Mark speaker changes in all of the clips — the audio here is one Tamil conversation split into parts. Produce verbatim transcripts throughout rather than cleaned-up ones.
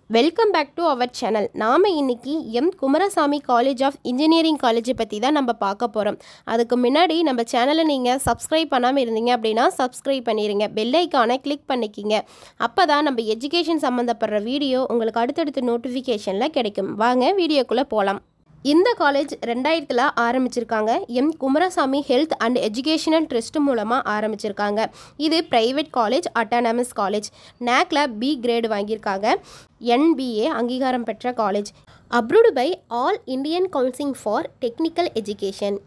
Speaker 1: Welcome back to our channel. நாம் இன்றைக்கி M Kumarasamy college of engineering காலேஜை பற்றி தான் நம்ம பார்க்க போகிறோம். அதுக்கு முன்னாடி நம்ம சேனலை நீங்கள் சப்ஸ்கிரைப் பண்ணாமல் இருந்தீங்க அப்படின்னா சப்ஸ்கிரைப் பண்ணிடுங்க, பெல் ஐக்கானை கிளிக் பண்ணிக்கிங்க. அப்போ தான் நம்ம எஜுகேஷன் சம்மந்தப்படுற வீடியோ உங்களுக்கு அடுத்தடுத்து நோட்டிஃபிகேஷனில் கிடைக்கும். வாங்க வீடியோக்குள்ளே போகலாம். இந்த காலேஜ் ரெண்டாயிரத்தில் ஆரம்பிச்சிருக்காங்க. M Kumarasamy health and educational trust மூலமாக ஆரம்பிச்சிருக்காங்க. இது ப்ரைவேட் காலேஜ், அட்டானமஸ் காலேஜ். நேக்ல பி கிரேடு வாங்கியிருக்காங்க. என்பிஏ அங்கீகாரம் பெற்ற காலேஜ். Approved by all Indian council for technical education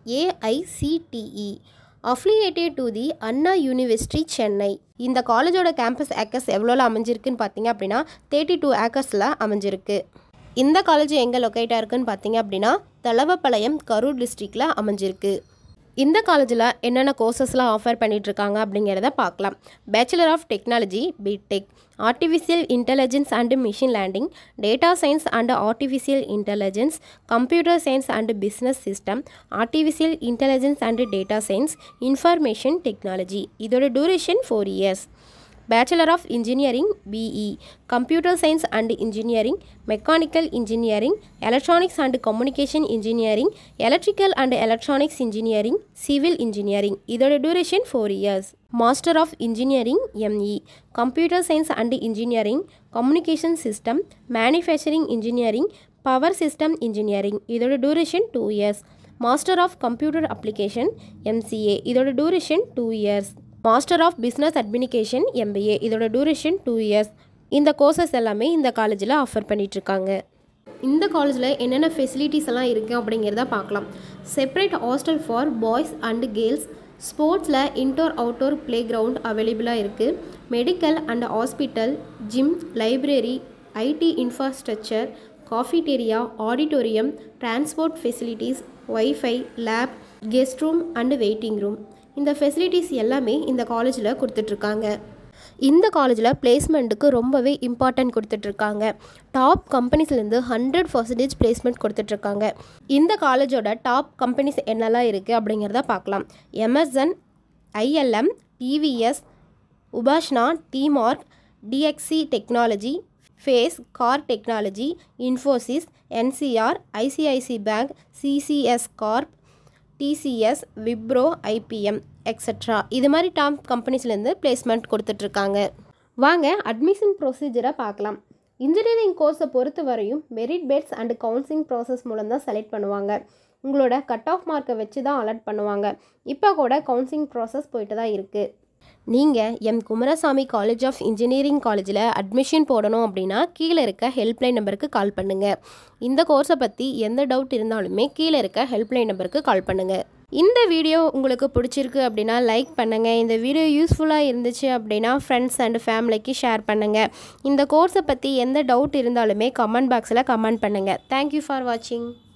Speaker 1: AICTE. Affiliated to the Anna university Chennai. இந்த காலேஜோட கேம்பஸ் ஏக்கர்ஸ் எவ்வளோல அமைஞ்சிருக்குன்னு பார்த்தீங்க அப்படின்னா தேர்ட்டி டூ ஏக்கர்ஸில் அமைஞ்சிருக்கு. இந்த காலேஜ் எங்கே லொக்கேட்டாக இருக்குன்னு பார்த்தீங்க அப்படின்னா தலவப்பாளையம், கரூர் டிஸ்ட்ரிக்டில் அமைஞ்சிருக்கு. இந்த காலேஜில் என்னென்ன கோர்சஸ்லாம் ஆஃபர் பண்ணிகிட்ருக்காங்க அப்படிங்கிறத பார்க்கலாம். Bachelor of technology B Tech, artificial intelligence and machine learning, data science and artificial intelligence, computer science and business system, artificial intelligence and data science, information technology. இதோட duration four years. Bachelor of Engineering B E, Computer Science and Engineering, Mechanical Engineering, Electronics and Communication Engineering, Electrical and Electronics Engineering, Civil Engineering. இதோட duration four years. Master of Engineering M E, Computer Science and Engineering, Communication System, Manufacturing Engineering, Power System Engineering. இதோட duration two years. Master of Computer Application M C A. இதோட duration two years. Master of business administration MBA. இதோட டூரேஷன் டூ இயர்ஸ். இந்த கோர்சஸ் எல்லாமே இந்த காலேஜில் ஆஃபர் பண்ணிகிட்ருக்காங்க. இந்த காலேஜில் என்னென்ன ஃபெசிலிட்டிஸ் எல்லாம் இருக்குது அப்படிங்கிறத பார்க்கலாம். Separate hostel for boys and girls. ஸ்போர்ட்ஸில் இன்டோர் அவுட்டோர் ப்ளே கிரவுண்ட் அவைலபிளாக இருக்குது. Medical and hospital, gym, library, IT infrastructure, cafeteria, auditorium, transport facilities, wifi, lab, guest room and waiting room. இந்த ஃபெசிலிட்டிஸ் எல்லாமே இந்த காலேஜில் கொடுத்துட்ருக்காங்க. இந்த காலேஜில் பிளேஸ்மெண்ட்டுக்கு ரொம்பவே இம்பார்ட்டன்ட் கொடுத்துட்ருக்காங்க. டாப் கம்பெனிஸ்லேருந்து ஹண்ட்ரட் பர்சன்டேஜ் பிளேஸ்மெண்ட் கொடுத்துட்ருக்காங்க. இந்த காலேஜோட டாப் கம்பெனிஸ் என்னெல்லாம் இருக்குது அப்படிங்கிறத பார்க்கலாம். எமர்சன், ஐஎல்எம், டிவிஎஸ், உபாஷ்னா, டிமார்க், டிஎக்சி டெக்னாலஜி, ஃபேஸ், Kaar technology, Infosys, NCR, ICICI bank, CCS corp, TCS, Wipro, IBM extra. இது மாதிரி டாப் கம்பெனிஸ்லேருந்து பிளேஸ்மெண்ட் கொடுத்துட்ருக்காங்க. வாங்க அட்மிஷன் ப்ரொசீஜரை பார்க்கலாம். இன்ஜினியரிங் கோர்ஸை பொறுத்த வரையும் merit based and counselling process மூலம் தான் செலக்ட் பண்ணுவாங்க. உங்களோட கட் ஆஃப் மார்க்கை வச்சு தான் அலாட் பண்ணுவாங்க. இப்போ கூட கவுன்சிலிங் ப்ராசஸ் போயிட்டு தான் இருக்குது. நீங்கள் M Kumarasamy college of engineering காலேஜில் அட்மிஷன் போடணும் அப்படின்னா கீழே இருக்க ஹெல்ப்லைன் நம்பருக்கு கால் பண்ணுங்கள். இந்த கோர்ஸை பற்றி எந்த டவுட் இருந்தாலுமே கீழே இருக்க ஹெல்ப்லைன் நம்பருக்கு கால் பண்ணுங்கள். இந்த வீடியோ உங்களுக்கு பிடிச்சிருக்கு அப்படின்னா லைக் பண்ணுங்கள். இந்த வீடியோ யூஸ்ஃபுல்லாக இருந்துச்சு அப்படின்னா ஃப்ரெண்ட்ஸ் அண்ட் ஃபேமிலிக்கு ஷேர் பண்ணுங்கள். இந்த கோர்ஸை பற்றி எந்த டவுட் இருந்தாலுமே கமெண்ட் பாக்ஸில் கமெண்ட் பண்ணுங்கள். தேங்க்யூ ஃபார் வாட்சிங்.